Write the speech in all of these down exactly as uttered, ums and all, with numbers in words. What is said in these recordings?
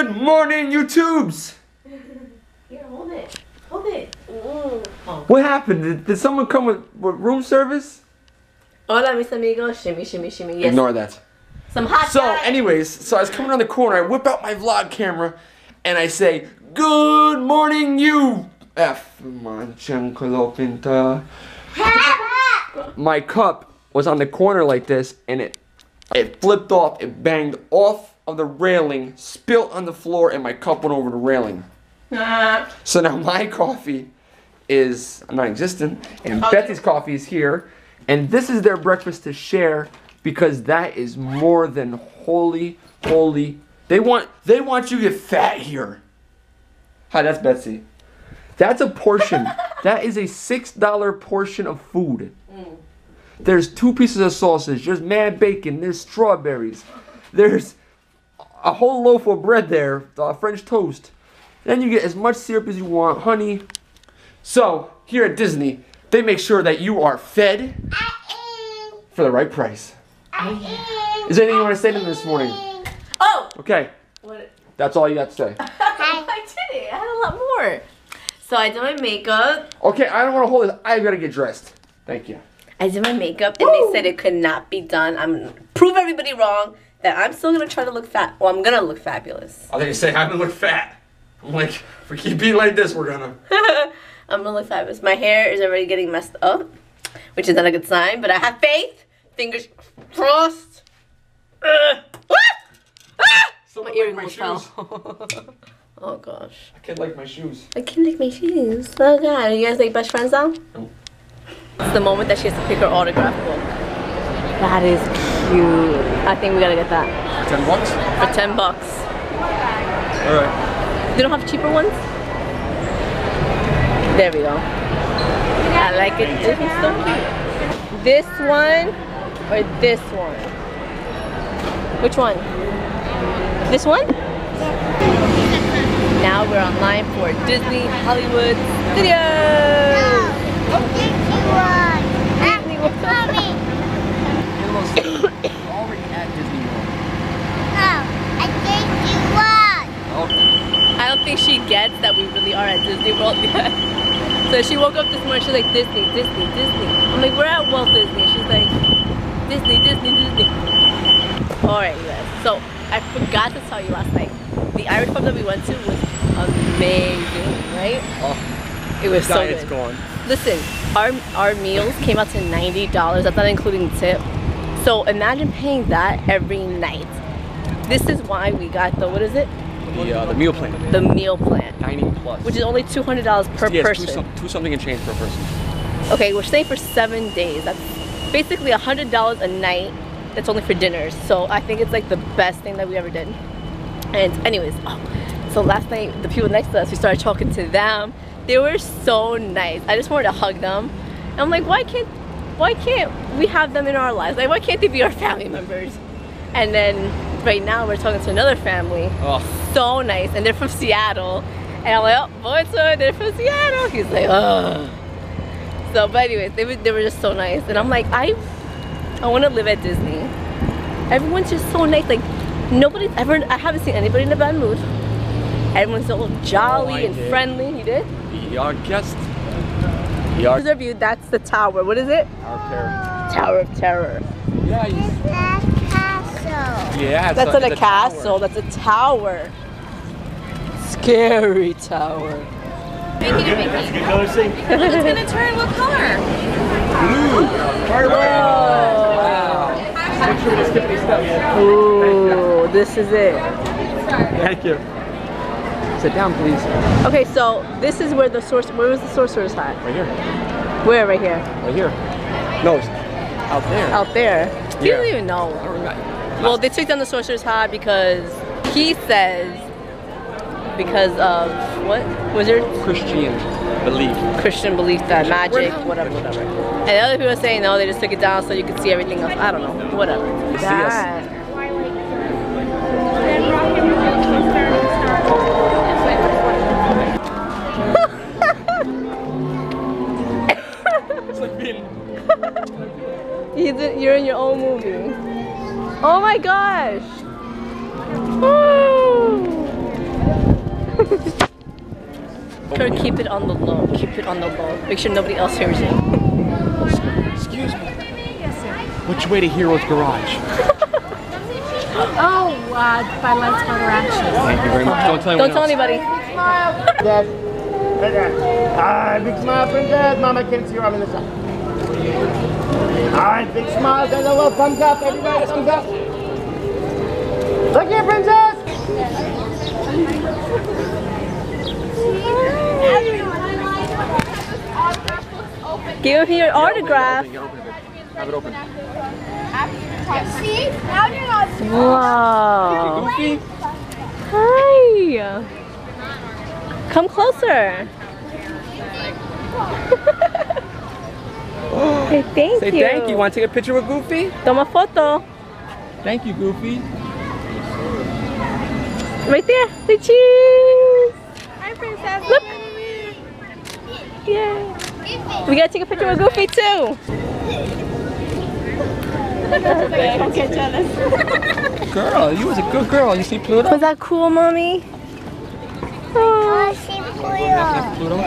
Good morning, YouTubes! Here, hold it. Hold it. Oh. What happened? Did, did someone come with, with room service? Hola, mis amigos. Shimmy, shimmy, shimmy. Yes. Ignore that. Some hot So, guy. anyways, so I was coming around the corner, I whip out my vlog camera, and I say, good morning, you F. My cup was on the corner like this, and it it flipped off, it banged off of the railing, spilt on the floor, and my cup went over the railing. So now my coffee is non-existent, and Oh, Betsy's coffee is here, and this is their breakfast to share because that is more than holy, holy. They want they want you to get fat here. Hi, that's Betsy. That's a portion. That is a six dollar portion of food. Mm. There's two pieces of sausage. There's mad bacon. There's strawberries. There's a whole loaf of bread there, uh, French toast. Then you get as much syrup as you want, honey. So, here at Disney, they make sure that you are fed for the right price. Is there anything you want to say to them this morning? Oh! Okay. What? That's all you got to say. I did it. I had a lot more. So I did my makeup. Okay, I don't want to hold this. I've got to get dressed. Thank you. I did my makeup and Woo! They said it could not be done. I'm going to prove everybody wrong that I'm still going to try to look fat. Well, I'm going to look fabulous. Oh, they say I'm going to look fat. I'm like, if we keep being like this, we're going to. I'm going to look fabulous. My hair is already getting messed up, which is not a good sign, but I have faith. Fingers crossed. Uh, ah! Ah! Someone my earring like my fell. shoes. Oh gosh. I can't like my shoes. I can't like my shoes. Oh god. Are you guys like best friends now? No. It's the moment that she has to pick her autograph book. That is cute. I think we gotta get that. For ten bucks? For ten bucks. Alright. They don't have cheaper ones? There we go. I like it. This is so cute. This one or this one? Which one? This one? Now we're online for Disney Hollywood Studios. No, Disney World. Disney World. Mommy. Already at Disney World. No, at Disney World. Okay. I don't think she gets that we really are at Disney World yet. So she woke up this morning, she's like, Disney, Disney, Disney. I'm like, we're at Walt Disney. She's like, Disney, Disney, Disney. Alright, you guys. So I forgot to tell you last night. The Irish pub that we went to was amazing, right? Oh, it was so diet's good. gone. Listen, our our meals came out to ninety dollars. That's not including the tip. So imagine paying that every night. This is why we got the, what is it? The, uh, the meal plan. The meal plan. Dining plus. Which is only two hundred dollars per yeah, person. Two, some, two something and change per person. Okay, we're staying for seven days. That's basically one hundred dollars a night. That's only for dinners. So I think it's like the best thing that we ever did. And anyways, oh, so last night the people next to us, we started talking to them. They were so nice. I just wanted to hug them. And I'm like, why can't, why can't we have them in our lives? Like, why can't they be our family members? And then right now we're talking to another family. Oh. So nice, and they're from Seattle. And I'm like, oh, boy, so they're from Seattle. He's like, oh. So, but anyways, they were, they were just so nice. And I'm like, I, I want to live at Disney. Everyone's just so nice. Like, nobody's ever, I haven't seen anybody in a bad mood. Everyone's so jolly oh, and did. friendly. You did? The our guest. The our view, that's the tower. What is it? Our terror. Tower of Terror. Yeah, you, It's that castle. yeah. It's That's a, not a, it's a castle. tower. That's a tower. Scary tower. Make it a Mickey. Let's get another thing. Look, it's gonna turn. What color? Blue. Oh. Wow. Make sure to skip these steps. Ooh, this is it. Thank you. Sit down, please. Okay, so this is where the source. Where was the sorcerer's hat? Right here. Where? Right here. Right here. No, it's out there. Out there. He Yeah. doesn't even know. I don't know. Well, they took down the sorcerer's hat because he says because of what? Wizard? Christian belief. Christian belief that magic, whatever, whatever. And the other people are saying no, they just took it down so you could see everything else. I don't know. Whatever. See us. That. It's like being. You're in your own movie. Oh my gosh! Woo! Try to keep it on the low. Keep it on the low. Make sure nobody else hears you. Excuse me. Which way to Hero's Garage? Oh, uh, by Lights Motor Action. Thank you very much. Don't tell Don't anyone tell else. anybody. Dad. Hey, Dad. Alright, big smile, princess. Mama can't see your arm in the sun. Alright, big smile. There's a little thumbs up. Everybody, thumbs up. Look here, princess. Give him your autograph. Have it open. See? Now you're not. Wow. Goofy? Hi. Come closer. Hey, thank Say you. thank you. Want to take a picture with Goofy? Toma foto. Thank you, Goofy. Right there. Say cheese. Hi, princess. Look. Yay. We gotta take a picture with Goofy too. Don't get jealous. Girl, you was a good girl. You see Pluto? Was that cool, mommy? Oh, Oh. see Pluto. Pluto?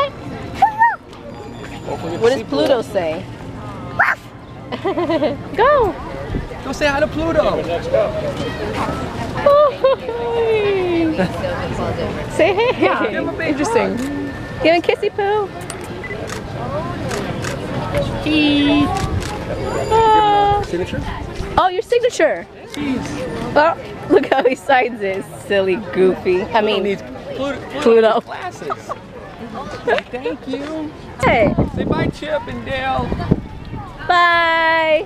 Hopefully What does see Pluto say? Go. Go say hi to Pluto. Say hey. Give him a big Interesting. Give him a kissy poo. Oh. Signature? Oh, your signature. Jeez. Oh, look how he signs it. Silly Goofy. I Pluto mean, needs Pluto, Pluto Pluto. needs glasses. Say thank you. hey. Say bye, Chip and Dale. Bye.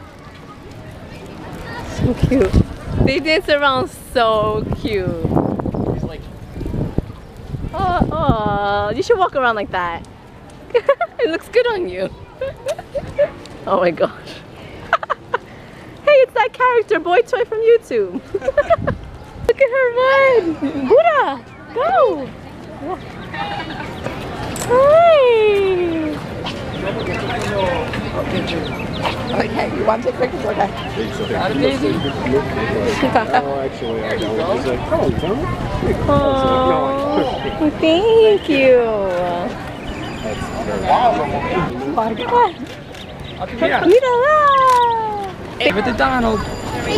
So cute. They dance around so cute. He's like, Oh, oh, you should walk around like that. It looks good on you. Oh my gosh. Hey, it's that character boy toy from YouTube. Look at her run. Buddha, go. Hi. okay, you want to take pictures? Okay. Not a daisy. Oh, actually, I don't. He's like, oh, no. Oh, thank you. Up here. Mira. Give it to Donald. Oh.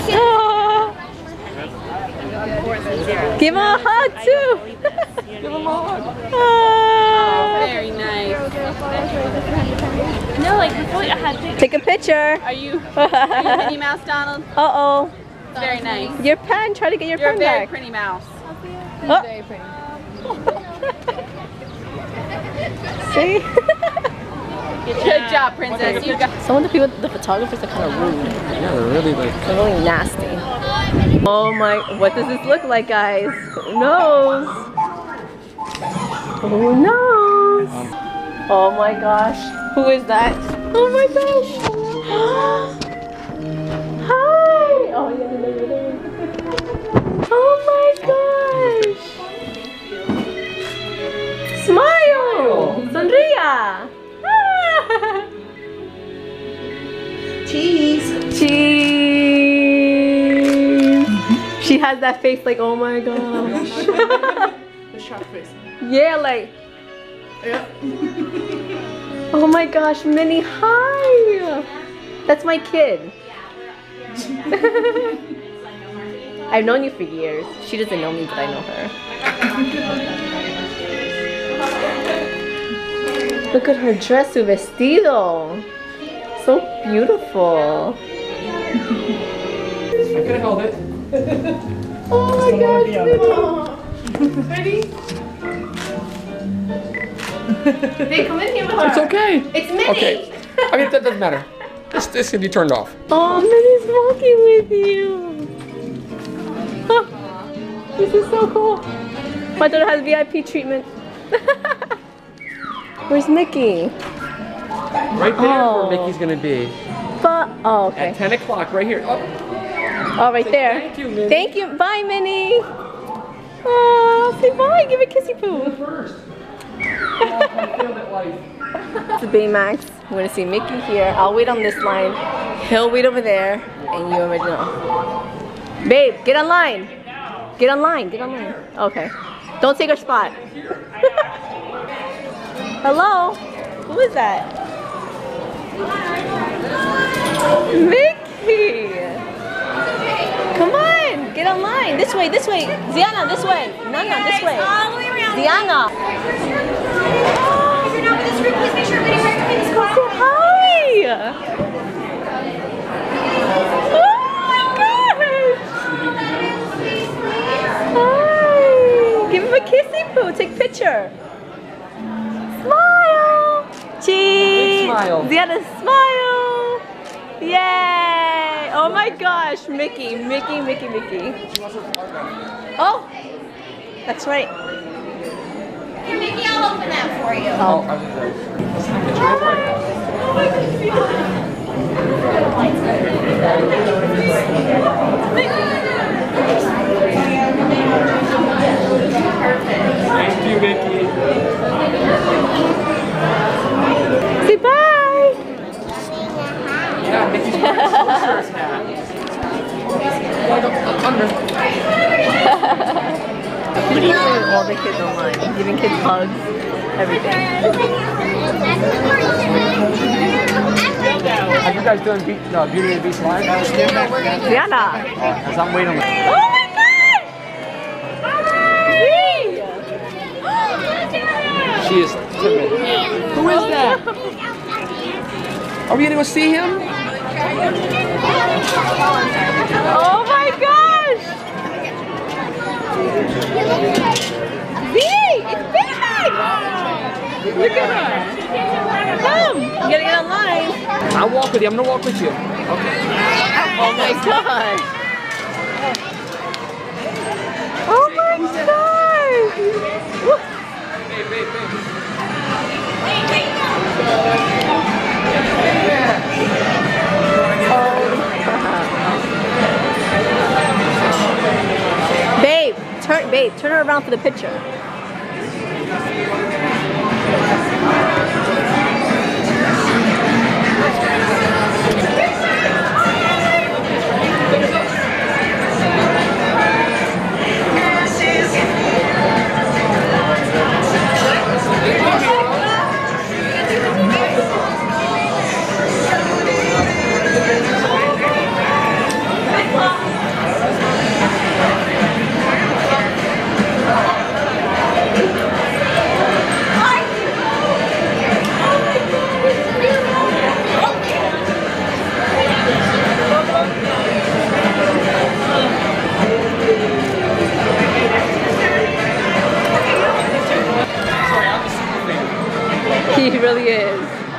Give him a hug too. Give him a hug. Oh. Very nice. No, like before I had to. Take a picture. Are you, are you Minnie Mouse, Donald? Uh oh. It's very nice. Your pen. Try to get your You're a pen very back. pretty mouse. Oh. See? Good job, princess. You got. Some of the people, the photographers are kind of rude. Yeah, they're really like. They're really nasty. Oh my, what does this look like, guys? Who knows? Who knows? Oh my gosh. Who is that? Oh my gosh. Hi. Oh, yeah, yeah, yeah, yeah. Oh my gosh. Smile. Sonría. Cheese. Cheese. She has that face like, oh my gosh. The sharp face. Yeah, like. Yeah. Oh my gosh, Minnie, hi. That's my kid. I've known you for years. She doesn't know me, but I know her. Look at her dress, su vestido. So beautiful. I could have held it. Oh my gosh, Minnie. Ready? They come in here with her. It's okay. It's Minnie. Okay. I mean, that doesn't matter. This, this can be turned off. Oh, Minnie's walking with you. Oh, this is so cool. My daughter has V I P treatment. Where's Mickey? Right there Oh. where Mickey's gonna be. But, oh, At okay. ten o'clock, right here. Oh, Oh, right say there. thank you, Minnie. Thank you. Bye, Minnie. Oh, say bye. Give a kissy poo. first. Oh, I feel that life. It's Baymax. We're gonna see Mickey here. I'll wait on this line. He'll wait over there, and you already know. Babe, get online. Get online. Get online. Okay. Don't take her spot. Hello? Who is that? Mickey! Come on! Get online! This way, this way! Ziana, this way! Nana, this way! All the way around. Ziana! If you're not with this group, please make sure everybody right behind this car. Hi! Oh my gosh! Hi! Give him a kissy poo. Take a picture. Smile! Cheese! smile. Ziana, smile! Yay! Oh my gosh, Mickey, Mickey, Mickey, Mickey. Oh! That's right. Here, Mickey, I'll open that for you. Oh. Thank you, Mickey. Say bye! Yeah, Mickey's wearing a sorcerer's hat. Under. Videoing all the kids online, giving kids hugs, everything. Have you guys done Be uh, Beauty and the Beast live? Ziana! As I'm waiting. Oh my god! She is timid. Who is that? Are we gonna go see him? Oh my gosh! V! It's big! Look at her! Come! You gotta get online! I'll walk with you. I'm gonna walk with you. Okay. Oh my god! Oh my god! Hey, babe, babe. Babe, turn, babe, turn her around for the picture. He really is.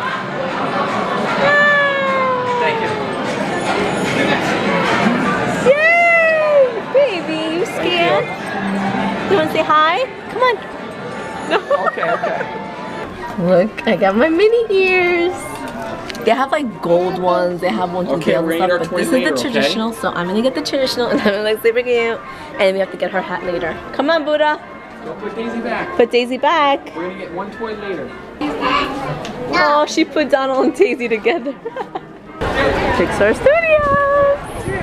Thank you. Yay! Baby, you scared? You want to say hi? Come on. Okay, okay. Look, I got my mini ears. They have like gold ones. They have ones with Okay, bells and Rain, stuff, our but twin this is later, the okay? traditional. So I'm gonna get the traditional, and I'm gonna like super cute. And we have to get her hat later. Come on, Buddha. Don't put Daisy back. Put Daisy back. We're gonna get one toy later. Oh, she put Donald and Daisy together. Pixar Studios.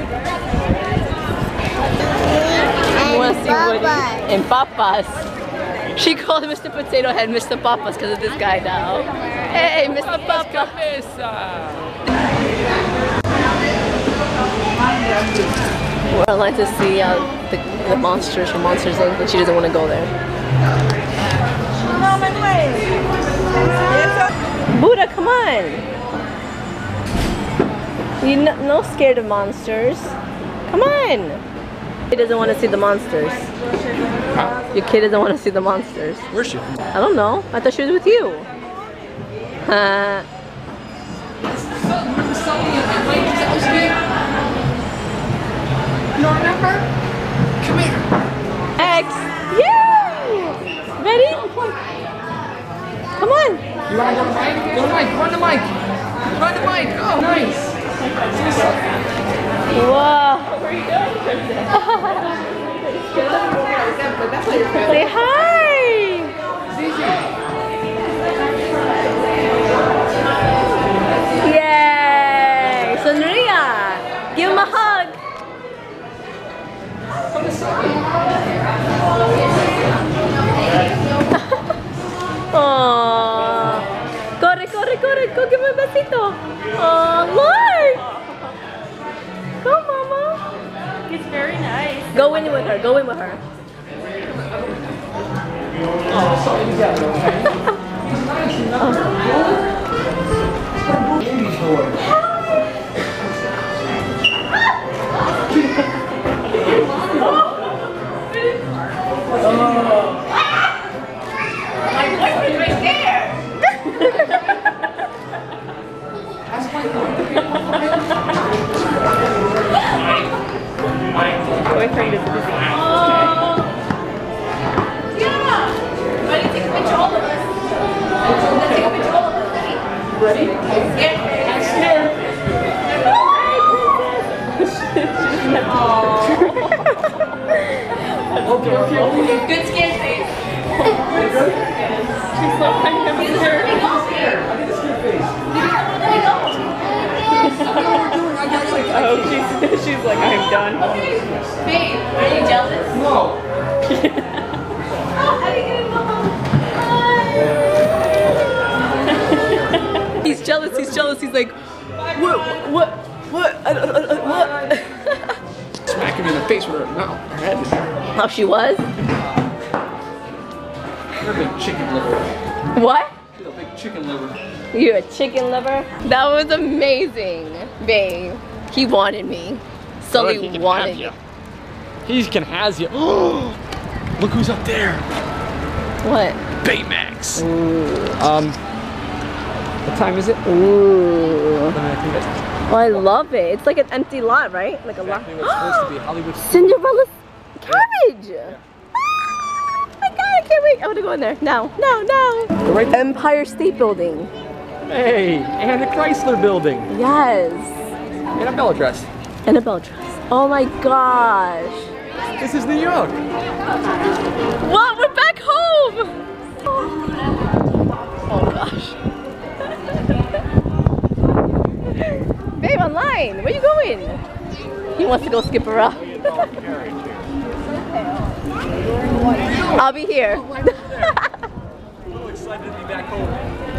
You want to see Woody and Papas? She called Mister Potato Head Mister Papas because of this guy now. Hey, Mister Papa. We're online to see uh, the, the monsters from Monsters Incorporated, but she doesn't want to go there. Buddha, come on! You're no, no scared of monsters. Come on! He doesn't want to see the monsters. Huh? Your kid doesn't want to see the monsters. Where's she? I don't know. I thought she was with you. Uh, You don't remember? Come here. X. Yay! Ready? Come on. You wanna go to the mic? Go to the mic. Run the mic. Run the mic. Oh, nice. Whoa. Say hi. Yay! Sonria, give him a hug. Go give her a besito. Oh, look. Go, Mama. He's very nice. Go in with her. Go in with her. My boyfriend's right there. Boyfriend is busy. Yeah. Ready to take a picture all of us? Let's take a picture all of us. Ready? Ready? Scared? I'm scared. Okay, okay, okay. Good scared face. She's so kind of Let me go here. Let me go. Oh, she's, she's like, I'm done. Babe, are you jealous? No. Oh, how do you get involved? He's jealous. He's jealous. He's like, what? What? What? Uh, uh, uh, what? Smack him in the face with her. No, her head is there. Oh, she was? You're a big chicken liver. What? You're a big chicken liver. You're a chicken liver? That was amazing, babe. He wanted me. Sully Good, he can wanted have me. you. He can has you. Look who's up there. What? Baymax. Ooh. Um, what time is it? Ooh. I think that's Oh, I love it. It's like an empty lot, right? Like a lot. exactly what's supposed to be. Hollywood. Cinderella's carriage. Ah, my God, I can't wait. I want to go in there. Now, now, now. Go right there. Empire State Building. Hey, and the Chrysler Building. Yes. And a Bella dress. Annabelle dress. Oh my gosh. This is New York. What? We're back home. Oh gosh. Babe, online. Where you going? He wants to go skip around. I'll be here. So excited to be back home.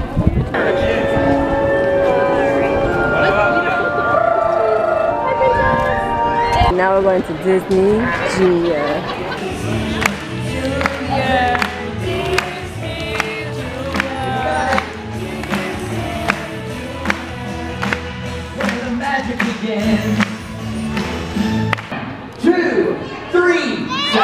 Now we're going to Disney Junior. Two, three,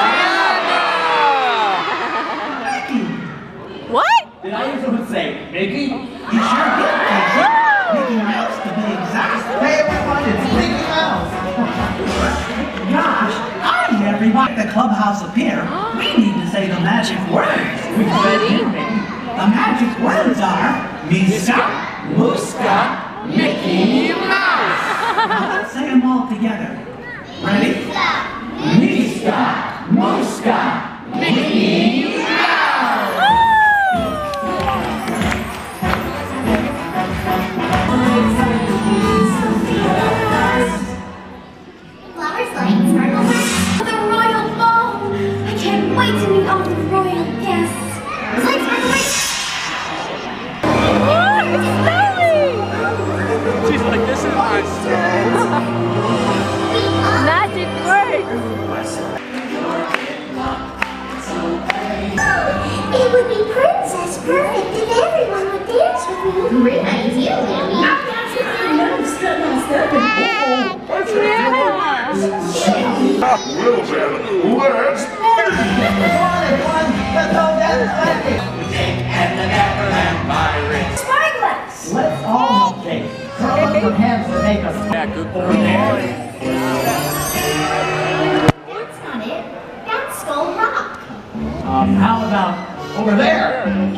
What? Did I hear someone say, Mickey? You sure did, Mickey. Mickey Mouse to be exact. Hey everyone, it's Mickey Mouse. Gosh, hi everyone. The clubhouse up here. We need to say the magic words. Ready? The magic words are Miska, Muska, Mickey Mouse. Now let's say them all together. Ready? Miska, Muska, Mickey Mouse. Flowers, lights, sparkles. The royal ball. I can't wait to meet all the royal guests. Lights, sparkles, lights. What? It's snowing! She's like, this is my Magic words! It would be princess perfect if everyone would dance with me. Great idea, Lily. I'm dancing with you. Step by step and What's Well then, let's Sparklets! Let's all okay. Throw up your hands to make us Yeah, good boy. That's not it. That's Skull Rock. Um, how about over there?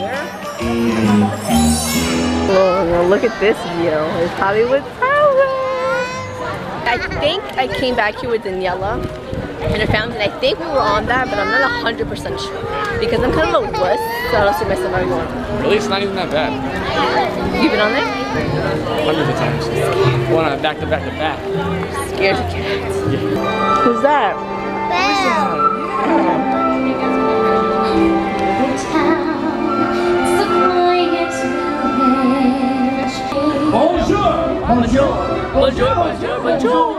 Oh, now look at this view. It's Hollywood Tower. I think I came back here with Daniela and I found it. I think we were on that, but I'm not one hundred percent sure. Because I'm kind of a wuss, so I don't see myself ever going. Really, it's not even that bad. You been on there? Hundreds of times. One on back to back to back. Scared to cats. Who's that? The town, supplying its village. bonjour, bonjour, bonjour, bonjour.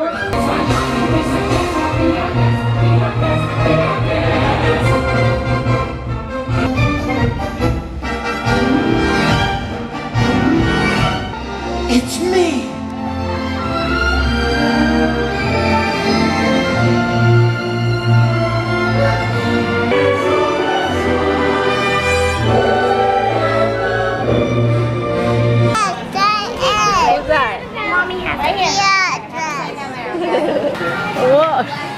It's me! What's that? Mommy has right here. Whoa.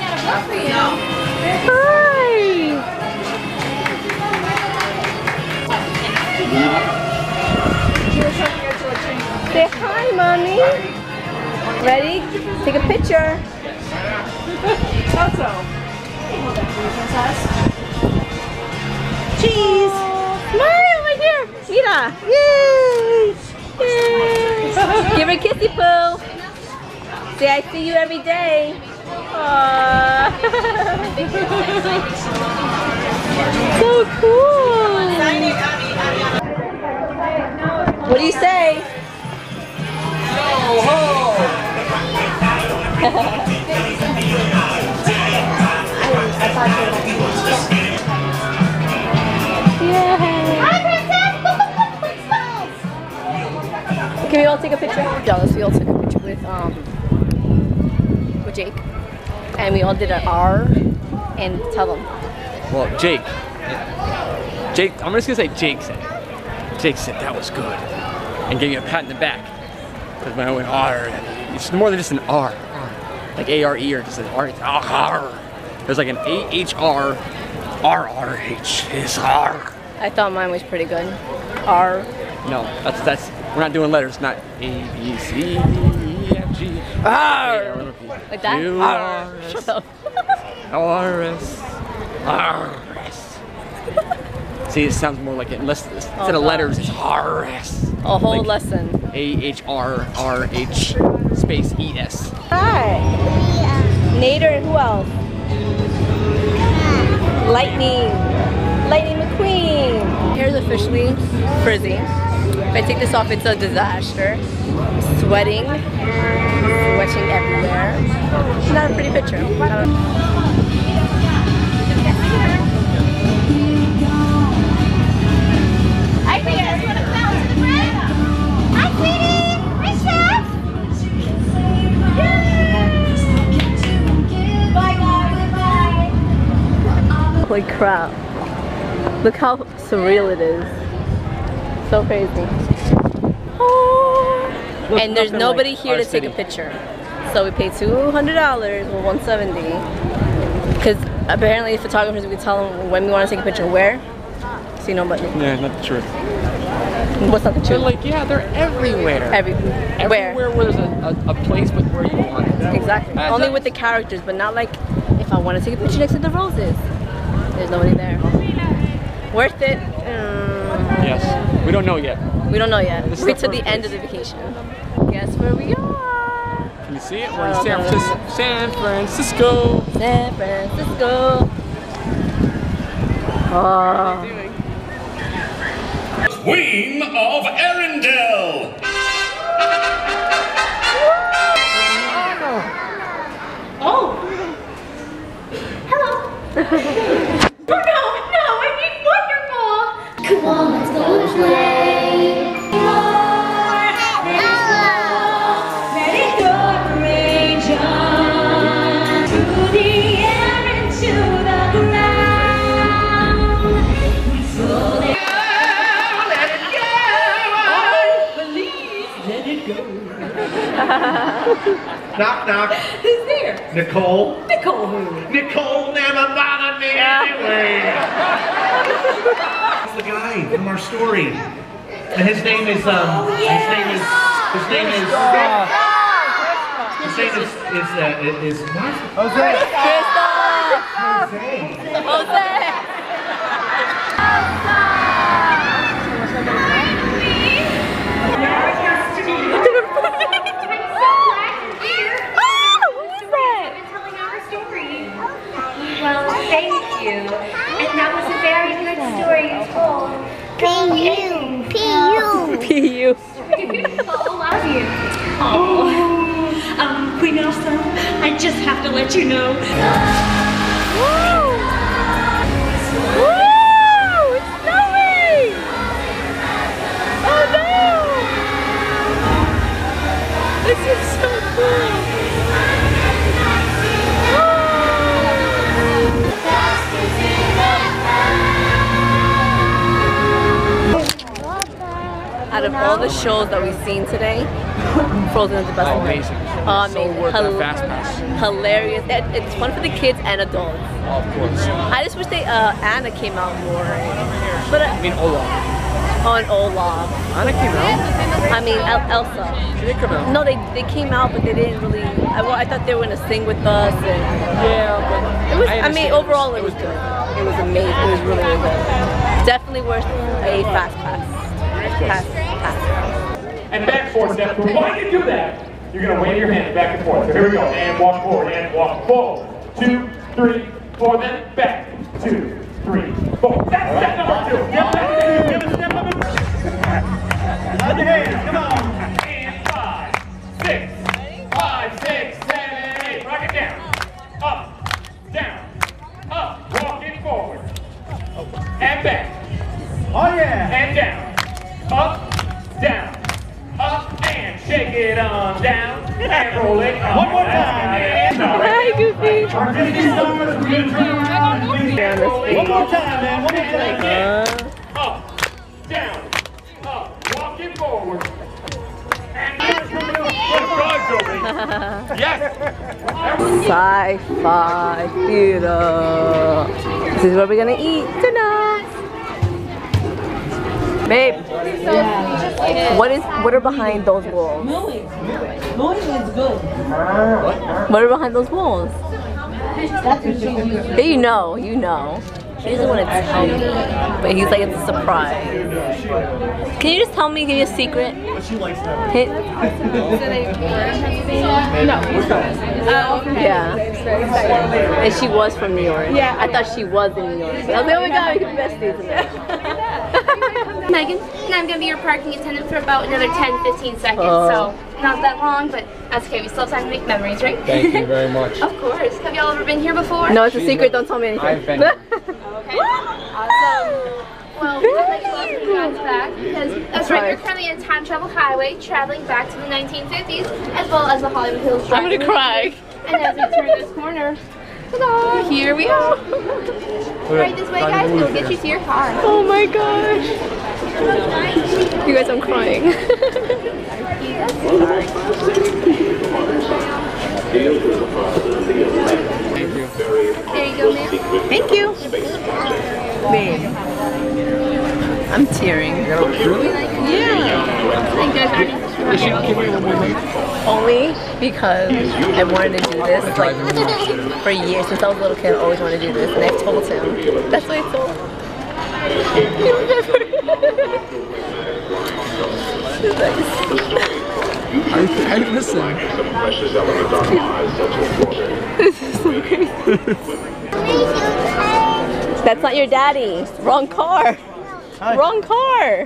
Hi. Say hi, mommy. Ready? Take a picture. Also. Cheese. Smile right here. Mira. Yay. Yay. Give her a kissy poo. Say I see you every day. Aww. So cool. What do you say? Can we all take a picture? Jealous, we all took a picture with um with Jake, and we all did an R and tell them. Well, Jake. Jake, I'm just gonna say Jake said it. Jake said that was good, and gave me a pat in the back. Because when I went R, it's more than just an R, R. Like A R E or just an R. It's R. There's like an A H R, R R H is R. I thought mine was pretty good. R. No, that's that's we're not doing letters. Not A B C D E F G. R. Like that? Q, R, S, Shut up. R S R S. See, it sounds more like it. Unless instead of letters, it's R S. A whole Like lesson. A H R R H space E S. Hi. Nader and who else? Lightning. Lightning McQueen. Hair's officially frizzy. If I take this off, it's a disaster. Sweating. Sweating everywhere. Not a pretty picture. I don't know. Hi, Rita. You want to come out to the bread? Hi, sweetie. Hi, chef. Bye, guys. Bye. Holy crap. Look how surreal it is. So crazy. Oh. Look, And there's nothing nobody like here our to take a city. picture. So we paid two hundred dollars or one hundred seventy dollars. Because apparently photographers, we could tell them when we want to take a picture where. See nobody. Yeah, not the truth. What's not the They're truth? like, yeah, they're everywhere. Every, Everywhere where? where there's a, a, a place, but where you want it. Exactly. Uh, Only that- with the characters, but not like if I want to take a picture next to the roses. There's nobody there. Worth it? Mm, Yes. We don't know yet. we don't know yet. This is Wait the till the first end of the vacation. Guess where we are? Can you see it? We're in Oh, San no. Francisco. San Francisco. San Francisco. Oh. Queen of Arendelle! Hello. Oh, no, no, I need wonderful. Come on, let's go play. Let it go, rage on through the air into the ground. So let Knock, knock. Who's there? Nicole. Nicole who? Nicole never bothered me anyway. That's the guy from our story. And his name is, um, his name is, his name is, his name is, is, uh, is, what? Jose. Jose. Well, thank you. And that was a very good story you told. P U. P U. P U. I love you. Oh, um, Queen Elsa, I just have to let you know. Woo! Woo! It's snowing! Oh no! This is so cool! Out of all the shows that we've seen today, Frozen is the best. Oh, one. amazing. Amazing. So worth Hil- that fast pass. Hilarious. It- It's fun for the kids and adults. Oh, of course. I just wish they uh, Anna came out more. But uh, I mean, Olaf. on Olaf. Anna came out. I mean El- Elsa. She did come out. No, they they came out, but they didn't really. I, well, I thought they were gonna sing with us. And Yeah, but it was. I, understand. mean, overall, it was good. It was amazing. It was really, really good. Definitely worth a fast pass. Pass. Pass. And back four steps. But while you do that, you're going to wave your hands back and forth. So here we go. And walk forward. And walk forward. Two, three, four. Then back. Two, three, four. That's step number two. Step number two. Give us step number three. Put your hands. Come on. And five, six, five, six, seven, eight. Rock it down. Up, down, up. Walking forward. And back. Oh yeah. And down. Up, down. Up and shake it on down and roll it on. One more time. Hi, Goofy. Our Disney stars, we're gonna turn around and maybe roll it. One more time, man. One more time. Up, down, up, walking forward. And yes. Sci-fi theater. This is where we're gonna eat dinner. Babe, what is what are behind those walls? Louis. Louis is good. What are behind those walls? That's what she used. Yeah, you know, you know. She doesn't want to tell me, but he's like, it's a surprise. Can you just tell me, give me a secret? Hit. No. Yeah. And she was from New York. Yeah. I thought she was in New York. I was like, oh my god, we can be besties in there. Megan, and I'm going to be your parking attendant for about another ten to fifteen seconds, Oh. so not that long, but that's okay. We still have time to make memories, right? Thank you very much. Of course. Have y'all ever been here before? No, it's a secret, don't tell me anything. I've been. Okay. Awesome. Well, I'd like to welcome you guys back because that's right, we're currently in a time travel highway traveling back to the nineteen fifties as well as the Hollywood Hills Drive. I'm gonna cry. And as we turn this corner, ta-da, here we are. Right this way, guys. We'll get you to your car. Oh my gosh. You guys, I'm crying. Thank you. There you go, ma'am. Thank you. Babe. I'm tearing. Really? Yeah. Thank you guys already. Is she giving me one more thing? Only because I wanted to do this like for years. Since I was a little kid, I always wanted to do this, and I told him. That's what I told him. I, I listen. This is so crazy. That's not your daddy. Wrong car. Wrong car.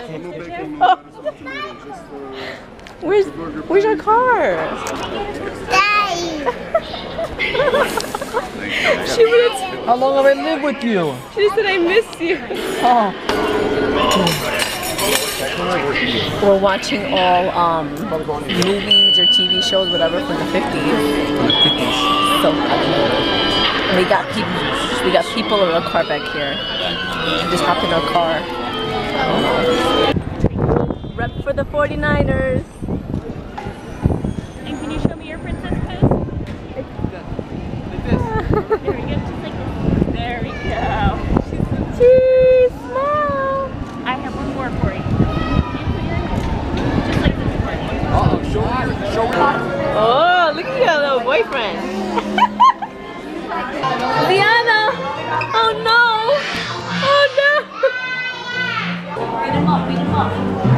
Where's Where's your car? Daddy. She would. How long have I lived with you? She said I miss you. Oh. We're watching all um, movies or T V shows, whatever, from the fifties. From the fifties. So funny. We got people. We got people in our car back here. We just hopped in our car. Rep for the forty-niners. And can you show me your princess pose? There we go, just like this. There we go. Cheese, smile. I have one more for you. Just like this for you. Uh-oh, show me. Show me. Oh, look at your little boyfriend. Liana. Oh no. Oh no. Beat him up, beat him up.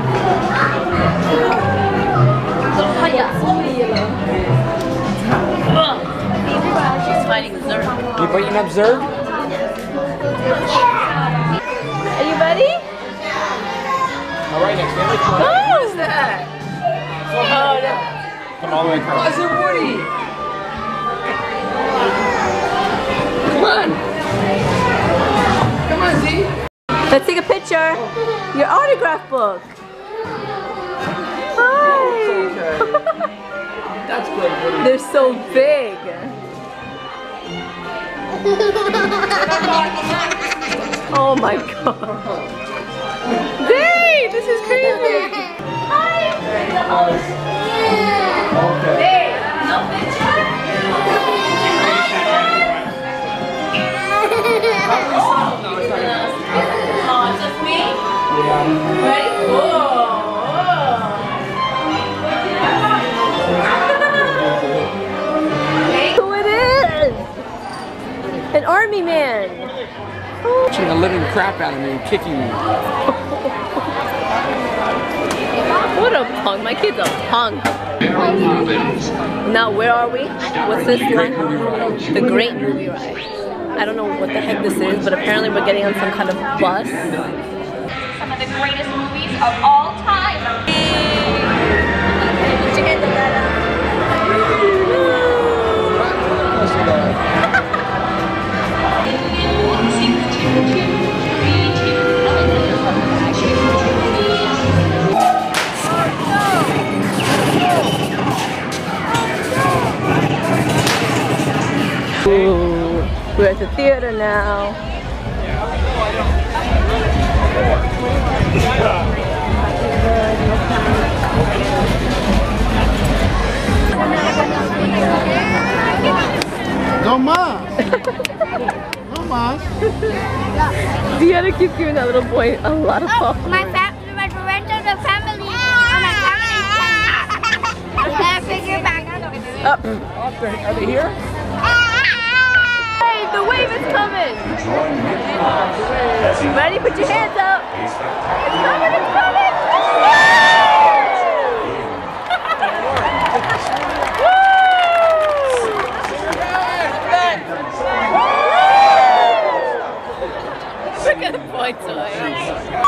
She's fighting Zerg. You fighting up Zerg? Are you ready? All right, next family. What is that? Oh, no. Come all the way across. Is it Woody? Come on. Come on, Z. Let's take a picture. Your autograph book. Hi. That's good, Woody. They're so big. Oh my god. Hey, this is crazy. Hi. Hey, no picture? Oh, it's just me? Yeah. Ready? Whoa. Hey, who it is? An army man. Punching the living crap out of me and kicking me. What a punk. My kid's a punk. Now where are we? What's this line? The Great Movie Ride. I don't know what the heck this is, but apparently we're getting on some kind of bus. Some of the greatest movies of all time. Ooh, we're at the theater now. No más. No más. Deanna keeps giving that little boy a lot of Oh, popcorn. my family, my rest of the family. Oh, my family. I figure back. Up. Are they here? Hey, the wave is coming. Ready? Put your hands up. It's coming, it's coming. Look at Boy Toy.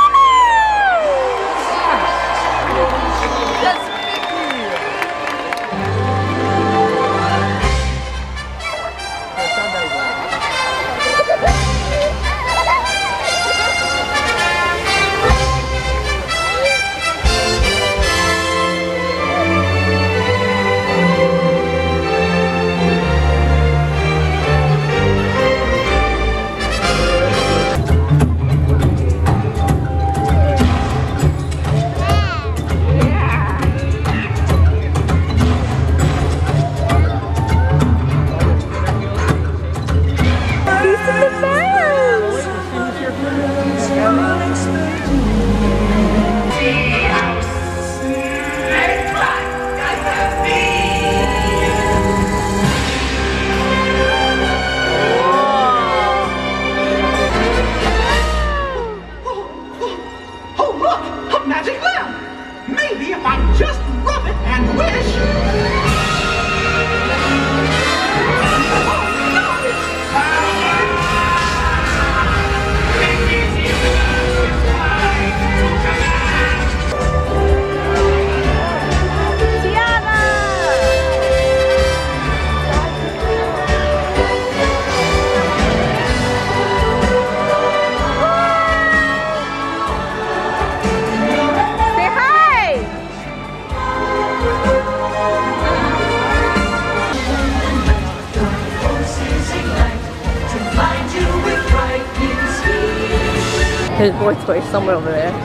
There's Boy Toy somewhere over there.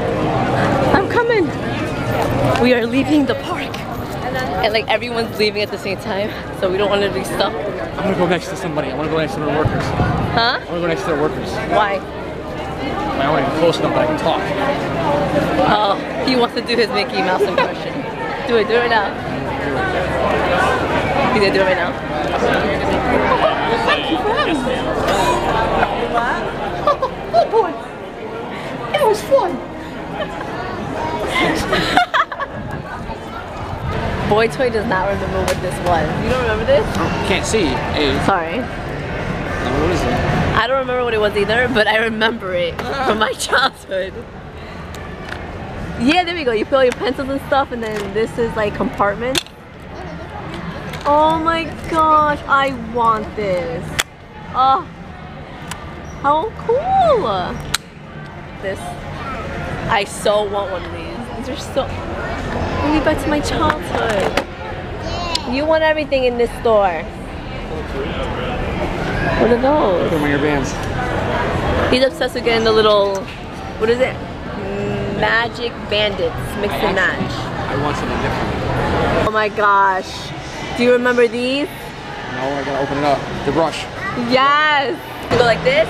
I'm coming! We are leaving the park. And like everyone's leaving at the same time, so we don't want to be stuck. I'm gonna go next to somebody. I wanna go next to their workers. Huh? I wanna go next to their workers. Why? I want to be close enough that I can talk. Oh, he wants to do his Mickey Mouse impression. Do it, do it right now. He's gonna do it right now. Thank you for having me. Oh boy! It was fun! Boy Toy does not remember what this was. You don't remember this? Can't see. Hey. Sorry. What is it? I don't remember what it was either, but I remember it from my childhood. Yeah, there we go. You put all your pencils and stuff, and then this is like compartments. Oh my gosh, I want this. Oh, how cool! This, I so want one of these. These are so. Bring me back to my childhood. You want everything in this store. What are those? Put them on your bands. He's obsessed with getting the little, what is it? Magic Bandits, mix and match. I want something different. Oh my gosh. Do you remember these? No, I gotta open it up. The brush. Yes. You go like this.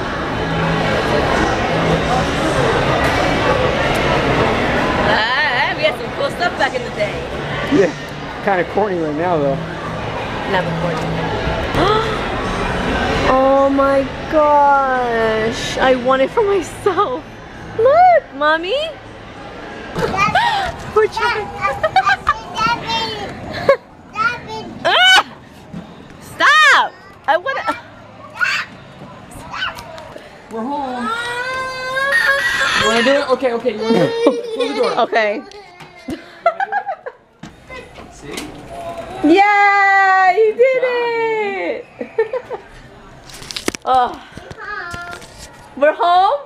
Ah, we had some cool stuff back in the day. Yeah, kind of corny right now though. Never corny. Oh my gosh. I want it for myself. Look, mommy. We're trying. Ah! Stop! I want to. We're home. You wanna do it? Okay, okay. You wanna do it? Close the door. Okay. See? Yeah, you did it! Oh. We're home?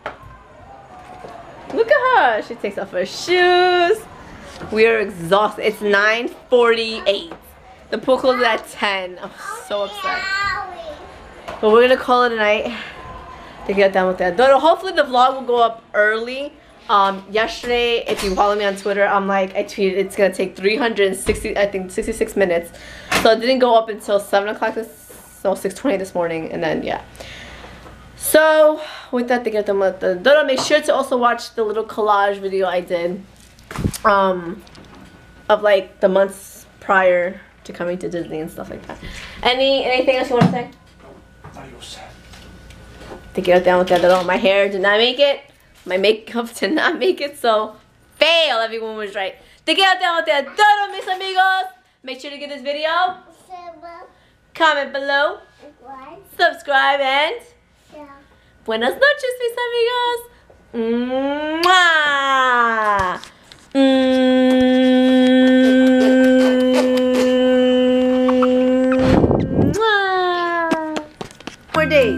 Look at her. She takes off her shoes. We are exhausted. It's nine forty-eight. The pool closes at ten. I'm so upset. But we're gonna call it a night to get done with that. Though hopefully the vlog will go up early. Um, yesterday, if you follow me on Twitter, I'm like, I tweeted it's gonna take three hundred sixty, I think sixty-six minutes. So it didn't go up until seven o'clock this, so six twenty this morning, and then yeah. So with that, to get them with the Dodo, make sure to also watch the little collage video I did, um, of like the months prior to coming to Disney and stuff like that. Any anything else you want to say? Adios. To get down with that Dodo, my hair did not make it. My makeup did not make it, so fail. Everyone was right. Te quedo down with that Dodo, mis amigos. Make sure to give this video, comment below, subscribe, and buenas noches, mis amigos. Mwah. Mwah. More days.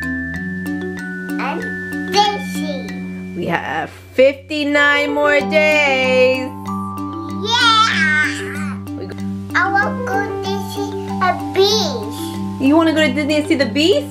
We have fifty-nine more days. I want to go to see a beach. You want to go to Disney and see the beast?